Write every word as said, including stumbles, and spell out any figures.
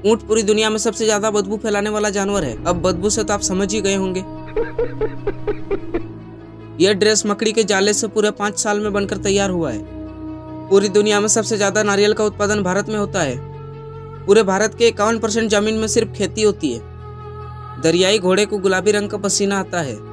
ऊंट पूरी दुनिया में सबसे ज्यादा बदबू फैलाने वाला जानवर है। अब बदबू से तो आप समझ ही गए होंगे। यह ड्रेस मकड़ी के जाले से पूरे पाँच साल में बनकर तैयार हुआ है। पूरी दुनिया में सबसे ज्यादा नारियल का उत्पादन भारत में होता है। पूरे भारत के इक्यावन परसेंट जमीन में सिर्फ खेती होती है। दरियाई घोड़े को गुलाबी रंग का पसीना आता है।